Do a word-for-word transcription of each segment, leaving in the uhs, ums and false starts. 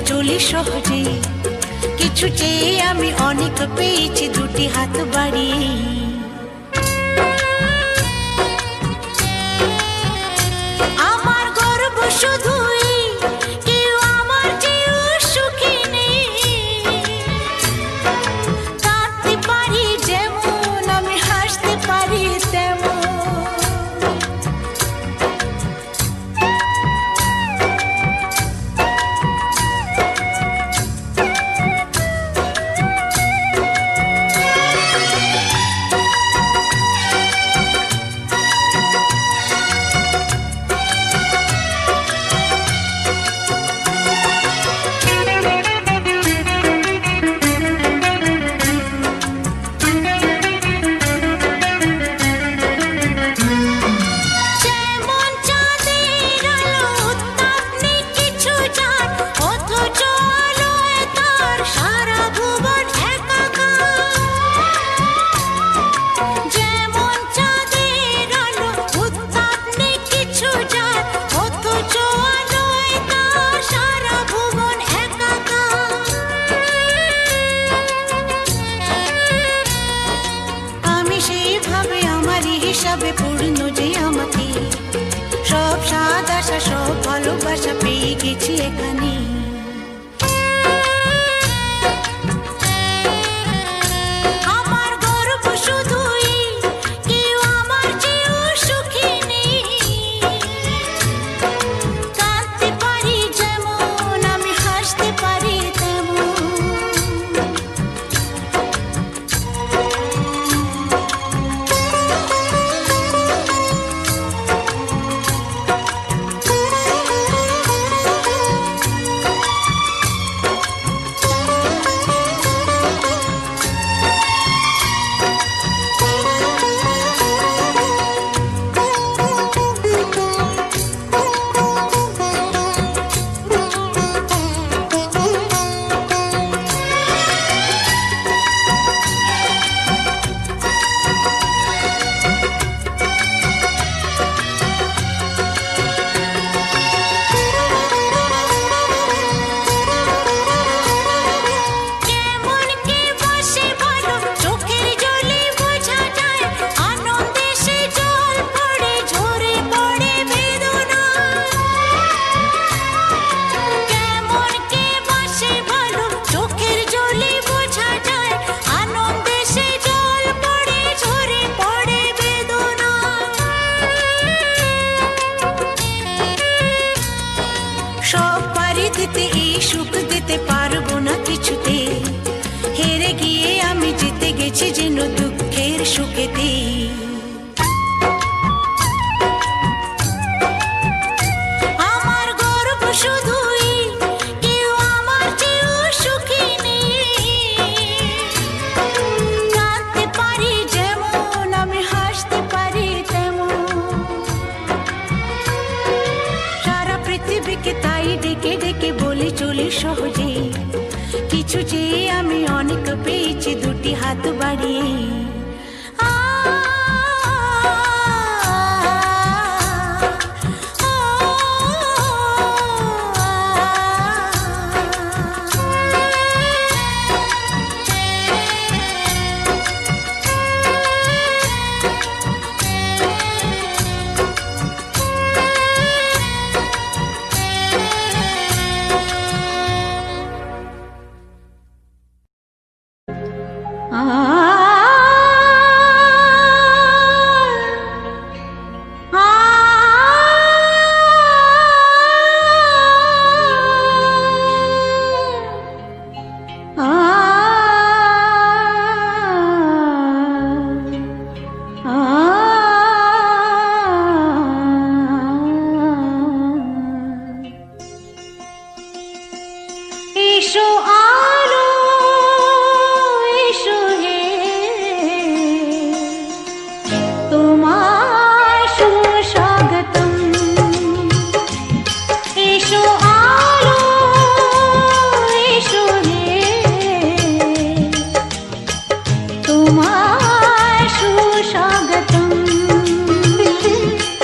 চলি সহজে কিছু চেয়ে আমি অনেক পেয়েছি দুটি হাত বাড়িয়ে আমার গর্ব শুধুই কেউ আমার চেয়েও সুখী নেই কাঁদতে পারি যেমন আমি হাসতে পারি তেমন হিসাবে পূর্ণ যে আমাকে সব স্বাদ আশা সব ভালোবাসা পেয়ে গেছি এখানে আমার গর্ব শুধুই কেউ আমার চেয়েও সুখী নেই কাঁদতে পারি যেমন আমি হাসতে পারি তেমন সুখ দিতে পারবো না কিছুতে হেরে গিয়ে আমি জিতে গেছি যেন দুঃখের সুখেতে আমার গর্ব শুধুই কেউ আমার চেয়েও সুখী নেই কাঁদতে পারি যেমন আমি হাসতে পারি তেমন সারা পৃথিবীকে তাই ডেকে ডেকে বলে চলি সহজে কিছু চেয়ে আমি অনেক পেয়েছি দুটি হাত বাড়িয়ে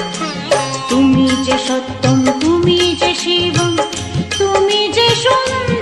তুমি যে সত্যম, তুমি যে শিবম, তুমি যে সুন্দর।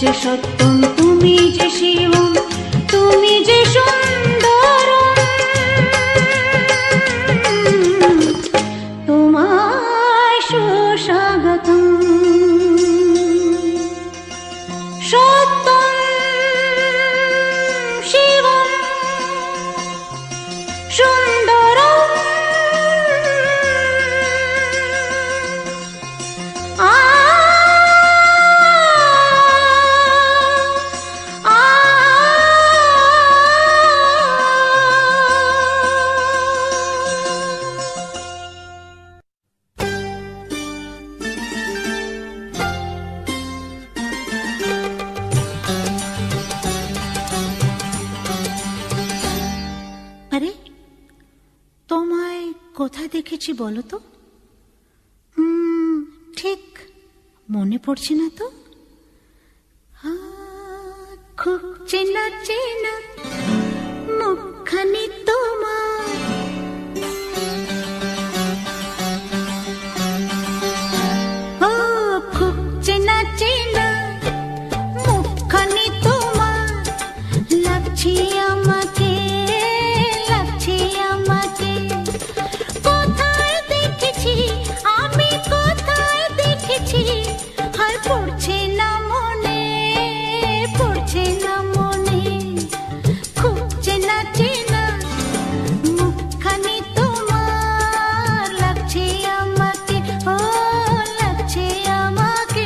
যে সত্যম, তুমি যে শিবম, তুমি যে সুন্দর, তোমায় সুস্বাগতম। সত্যম শিবম সুন্দরম, আ আরে তোমায় কোথায় দেখেছি বলো তো? ঠিক মনে পড়ছে না তো। খুব চেনা চেনা মুখখানি তোমার, ও খুব চেনা চেনা মুখখানি তোমার, লাগছে আমাকে, লাগছে আমাকে। কোথায় দেখেছি আমি, কোথায় দেখেছি, আর পড়ছে না মনে, পড়ছে না মনে। খুব চেনা চেনা মুখখানি তোমার, লাগছে আমাকে, ও লাগছে আমাকে।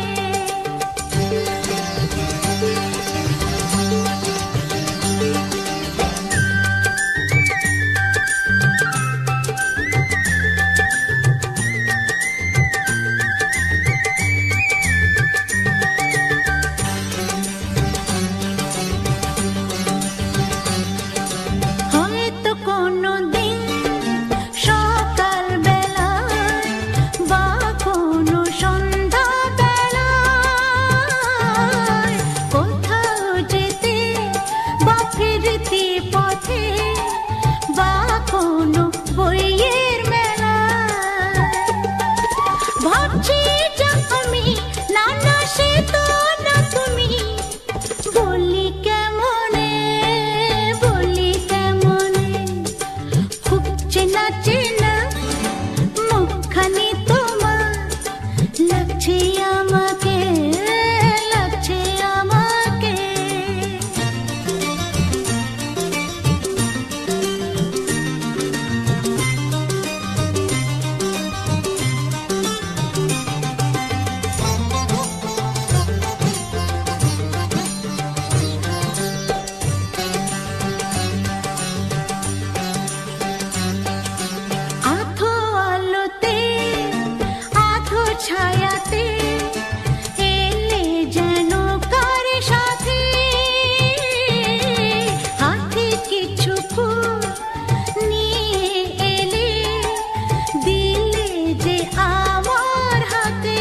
হয়তো কোনো দিন সকাল বেলায় বা কোনো সন্ধ্যা বেলায়, কোথাও যেতে বা ফিরতে পথে, বা কোনো বইয়ের মেলায়, ভাবছি যা আমি, না না সে তো না তুমি, বলি কেমনে, বলি কেমনে। খুব চেনা চেনা মুখখানি তোমার, লাগছে আমাকে, লাগছে আমাকে। আধো আলোতে আধো ছায়াতে এলে যেন কার সাথে, হাতে কিছু ফুল নিয়ে এলে, দিলে যে আমার হাতে।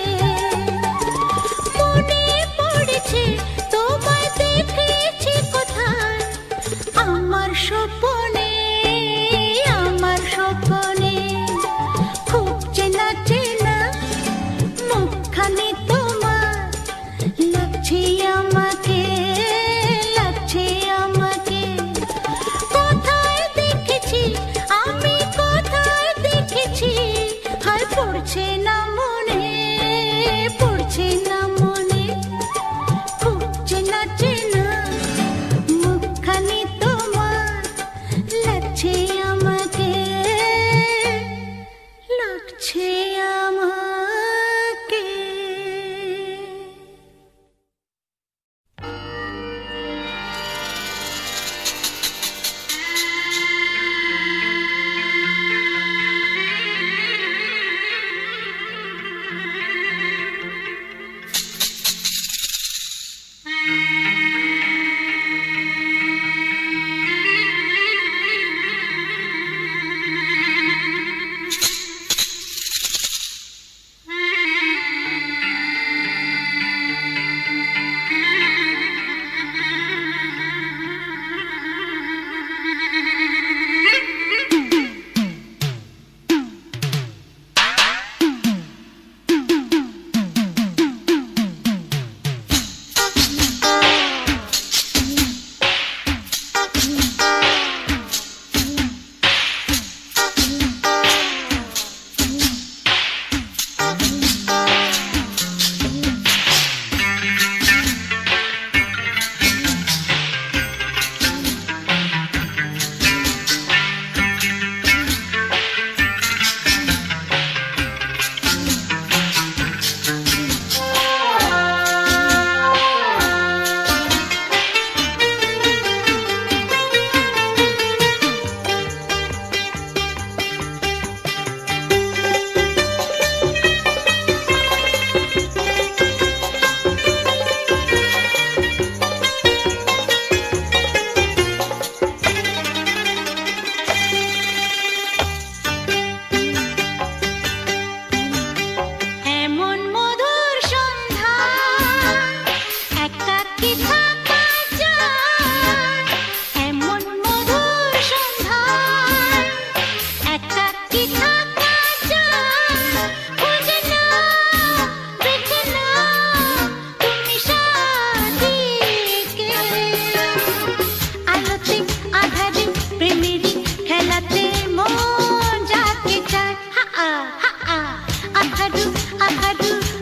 মনে পড়েছে তোমায় দেখেছি কোথায়, আমার স্বপ্নে, আমার স্বপ্নে। খুব চেনা চেনা মুখখানি তোমার, লাগছে আমাকে, লাগছে আমাকে। কোথায় দেখেছি আমি, কোথায় দেখেছি, আর পড়ছে না মনে, পড়ছে না মনে। খুব চেনা চেনা মুখখানি তোমার, লাগছে আমাকে, লাগছে আমাকে।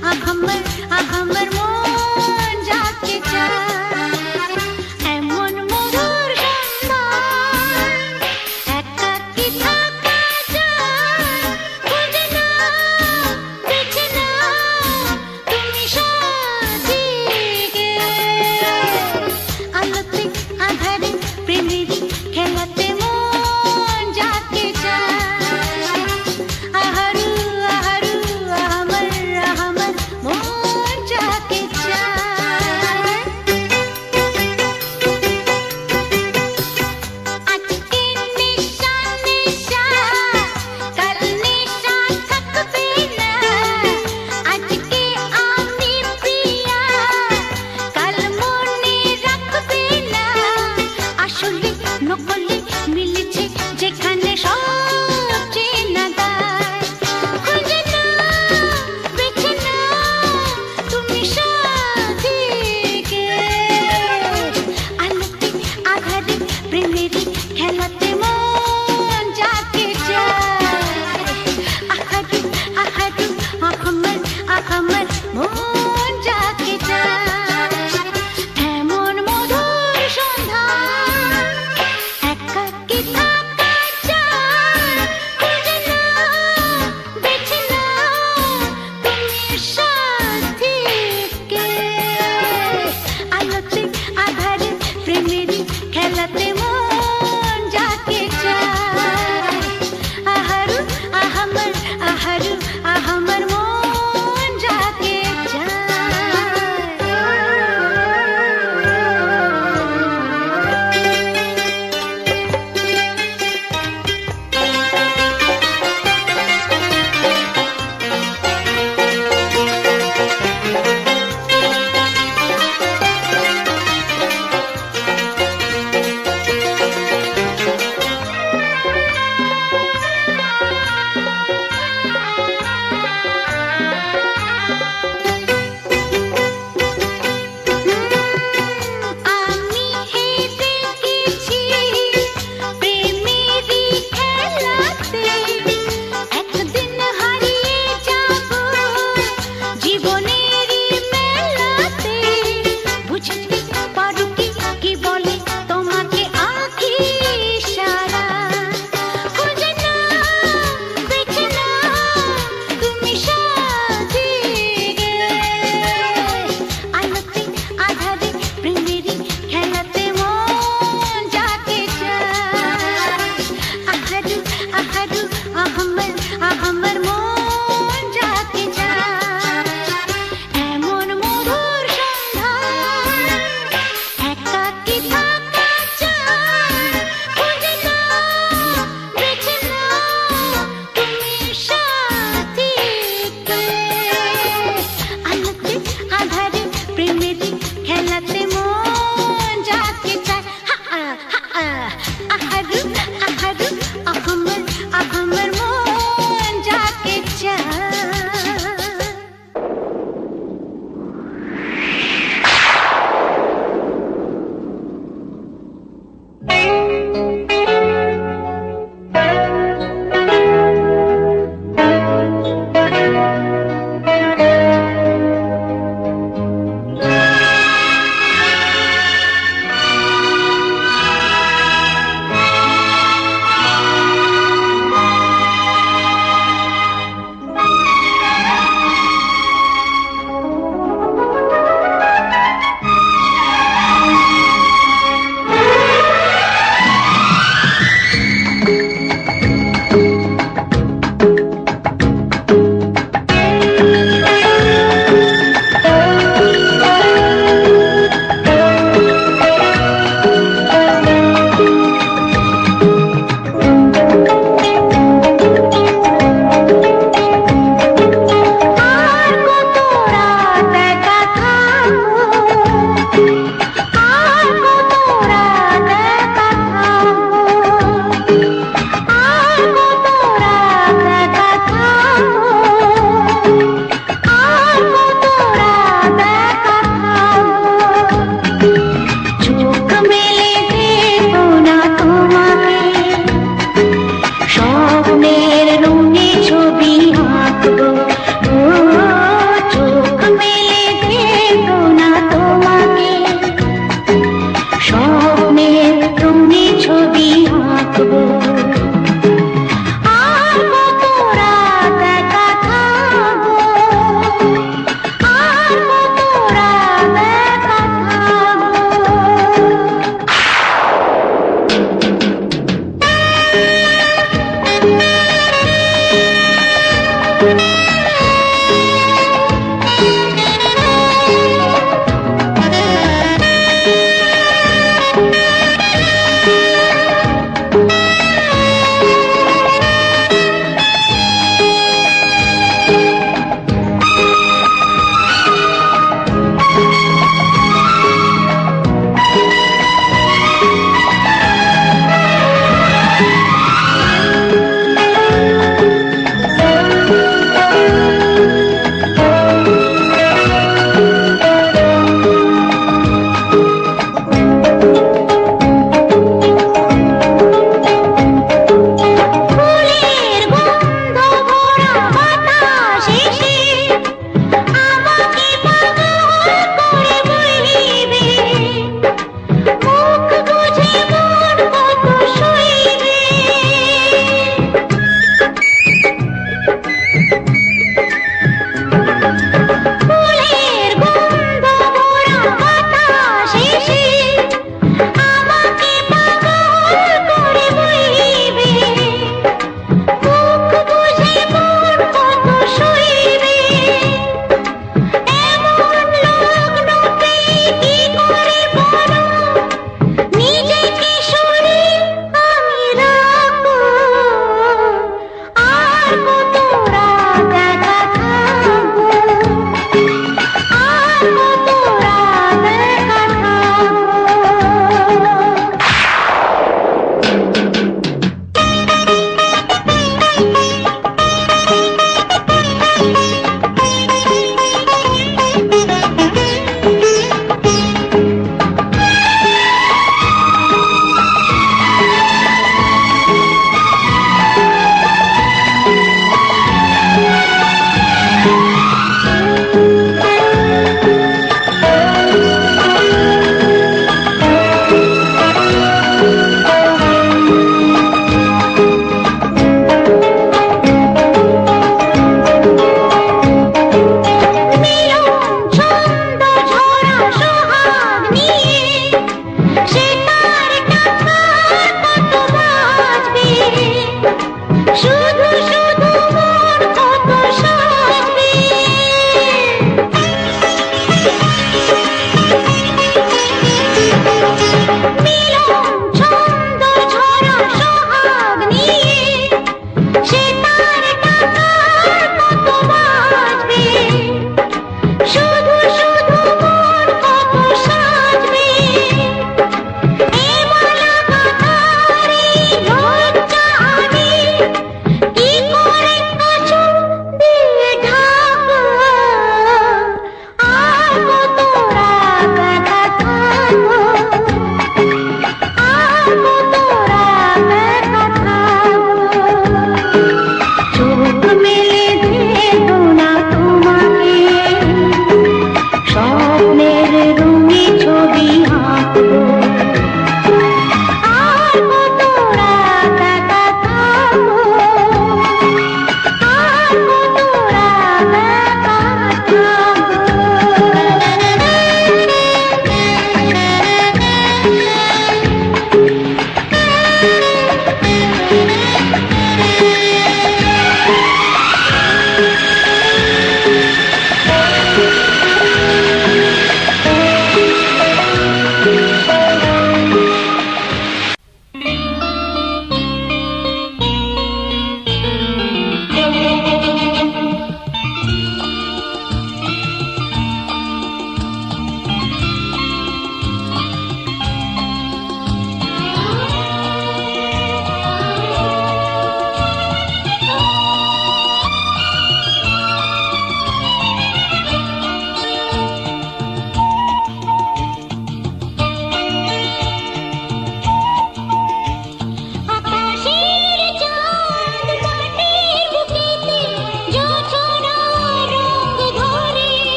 আহমর আহমর মন যাকে চায় এমন মধুর সন্ধান একাকী থাকা যায় খুঁজে নাও বেছে নাও তুমি সাথীকে আলোতে আধারে প্রেমেরই খেলাতে মন যাকে চায় আহারু আহারু আহমর আহমর মন যাকে চায় আজকে নিশা নিশা কাল নিশা থাকবে না আজকে আমি প্রিয়া কাল মনে রাখবে না আসলে নকলে মিলেছে যেখানে সব চেনা দায় খুঁজে নাও বেছে নাও তুমি সাথীকে আলোতে আধারে প্রেমেরই খেলাতে মন যাকে চায় আহারু আহারু আহমর আহমর মন যাকে চায় এমন মধুর সন্ধান একাকী থাকা যায় খুঁজে নাও বেছে নাও তুমি সাথীকে আলোতে আধারে প্রেমেরই খেলাতে মন যাকে চায় আহারু আহমর আহারু আহমর মন যাকে চায়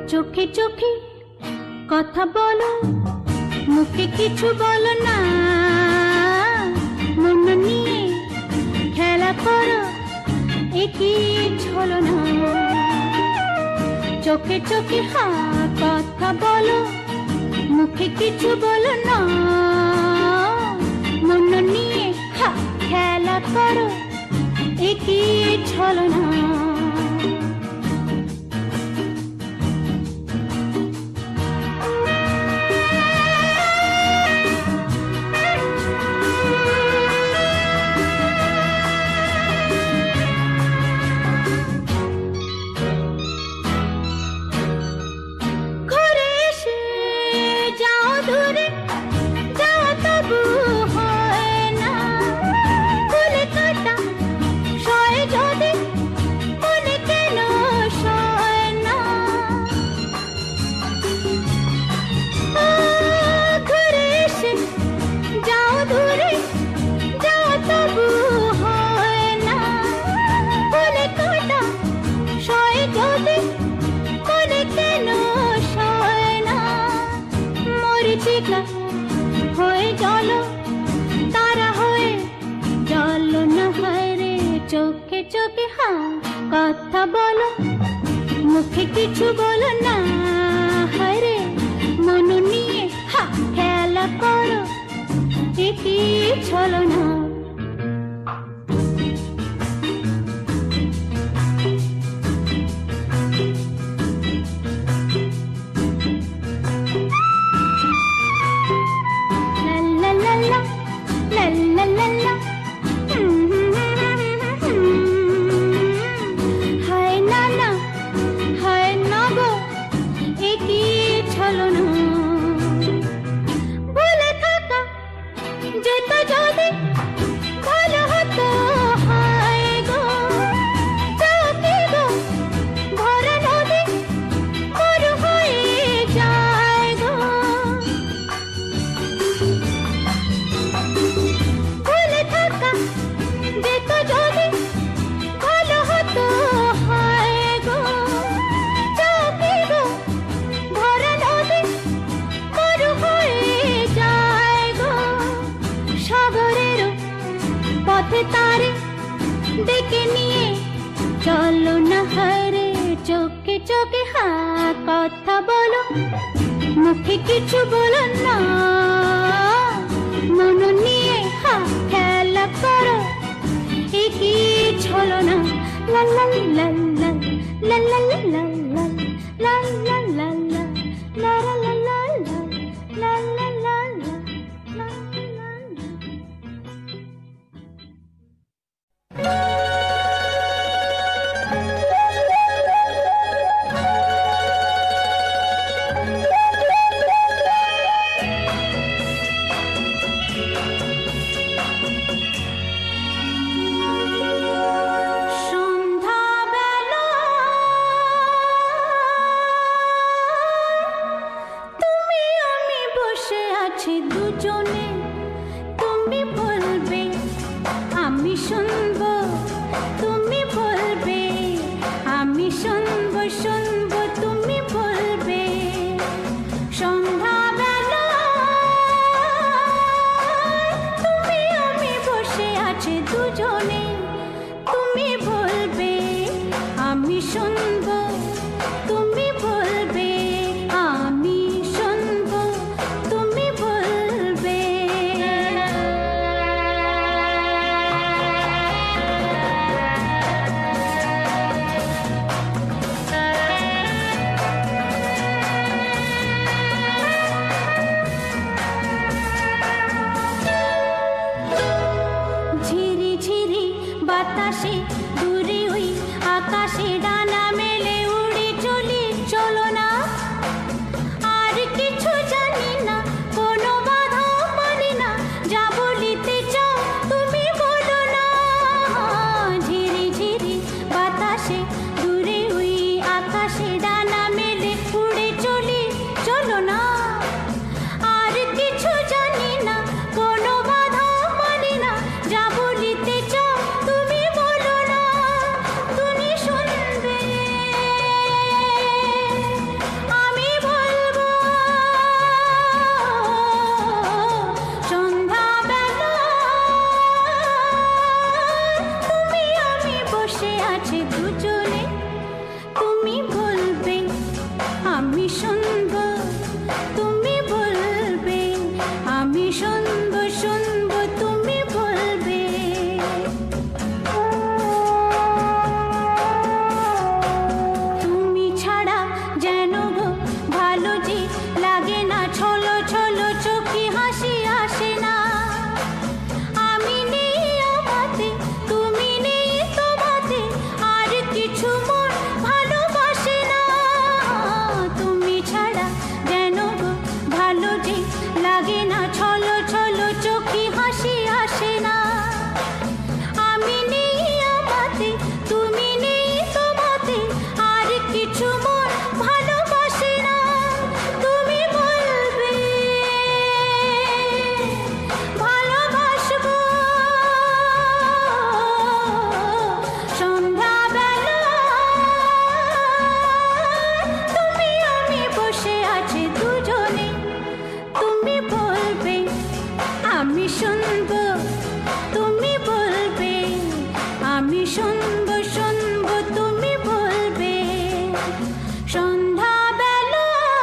চোখে চোখে কথা বলো, মুখে কিছু বলো না, মন নিয়ে খেলা করো, একই ছলনা। চোখে চোখে হ্যাঁ কথা বলো, মুখে কিছু বলো না, মন নিয়ে হ্যাঁ খেলা করো, একই ছলনা। হয়ে চলো তারা হয়ে চলো না হায়রে, চোখে চোখে হ্যাঁ কথা বলো, মুখে কিছু বলো না, হায়রে মন নিয়ে হ্যাঁ খেলা করো, একই ছলনা। তারে ডেকে নিয়ে চলো না হায়রে, চোখে চোখে হ্যাঁ কথা বলো, মুখে কিছু বলো না, মন নিয়ে হ্যাঁ খেলা করো, একই ছলনা। লা লা লা লা লা লা লা লা লা লা লা লা লা লা লা লা লা লা লা। দুজনে তুমি বলবে আমি শুনবো, তুমি বলবে আমি শুনবো, শুনবো তুমি বলবে। সন্ধ্যাবেলা তুমি আমি বসে আছি দুজনে, তুমি বলবে আমি শুনবো, তুমি বলবে আমি শুনবো, তুমি বলবে। ঝিরি ঝিরি বাতাসে দূরে ওই আকাশে ডানা মেলে উড়ে চলি, চলো তুমি বলবে আমি শুনবো, তুমি বলবে আমি শুনবো, শুনবো তুমি বলবে। তুমি ছাড়া যেন গো ভালো যে লাগে না, ছলো ছলো চোখে হাসি আসে না। আমি নেই আমাতে, তুমি নেই তোমাতে, আর কিছু মন ভালোবাসে না। তুমি ছাড়া যেন গো ভালো যে লাগে না, ছলো ছলো চোখে হাসি আসে না। আমি নেই আমাতে, তুমি নেই তোমাতে, আর কিছু মন ভালোবাসে না। তুমি বলবে ভালোবাসবো সন্ধ্যাবেলা, তুমি আমি বসে আছি দুজনে। তুমি বলবে আমি শুনবো, তুমি বলবে আমি শুনবো, শুনবো তুমি বলবে সন্ধ্যাবেলা।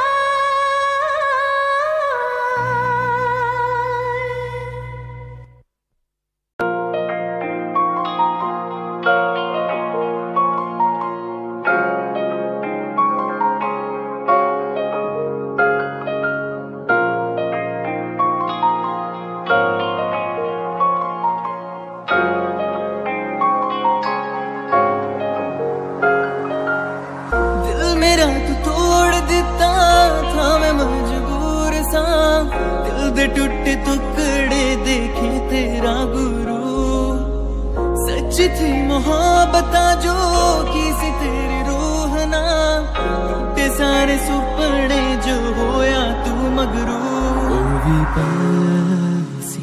दिल मेरा तू तोड़ दिता था, मैं मजबूर सा। दिल दे टूटे टुकड़े देखे तेरा गुरु। सच थी मोहब्बत जो की सी तेरी रूह ना, टूटे सारे सुपने जो होया तू मगरू। ओ भी पासी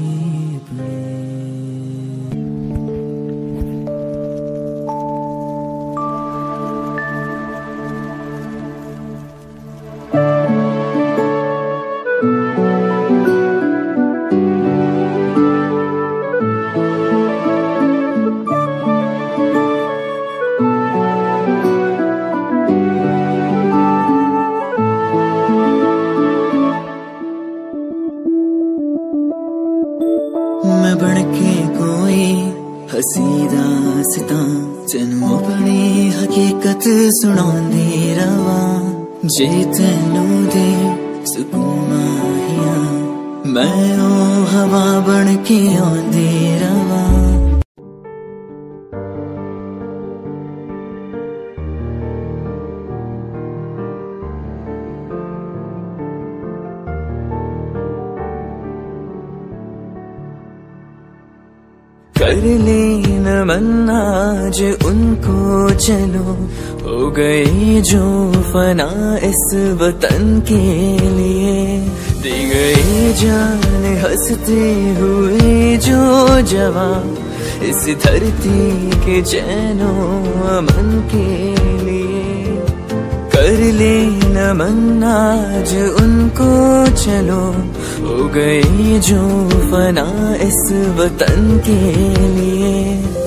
मैं बनके कोई हसी दास्तां, तेनू अपनी हकीकत सुनांदी रवा। जे तेनू दे सुकून माहिया, मैं ओ हवा बनके आंदी रवा। कर ले नमन आज उनको चलो, हो गए जो फना इस वतन के लिए। दे गए जान हंसते हुए जो जवान, इस धरती के चैनो अमन के लिए। कर ले नमन आज उनको चलो, हो गए जो फना इस वतन के लिए।